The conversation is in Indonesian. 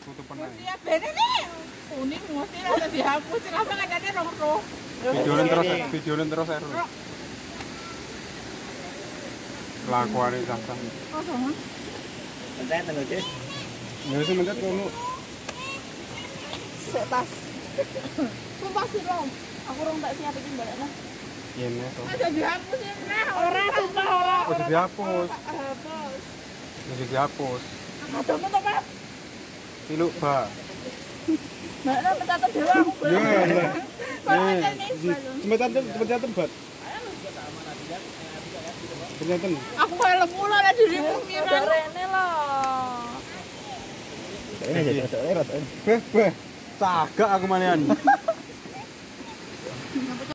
Tutupan aja. Iya, bener nih. Kuning mesti rasa dihapus, kenapa nggak ada roh? Videoin terus ya. Kelakuan ini Sasa. Oh, sama. Mentet lho, Cis. Ya sih mentet kono. Sik tas. Sumpah sih, Rom. Aku rong tak siap iki balekno. Ini tuh. Ada dihapus ya, nah. Ora sumpah ora. Udah dihapus. Hapus. Udah dihapus. Aduh, to, Pak. Tilu, Mbak. Mbak, pencet dewa aku. Ya. Pak, Pencet bat. Pencet. aku kayak lemu lah dirimu ngira. Rene lah. Ini aja, rata. Beh. Cagak aku manian.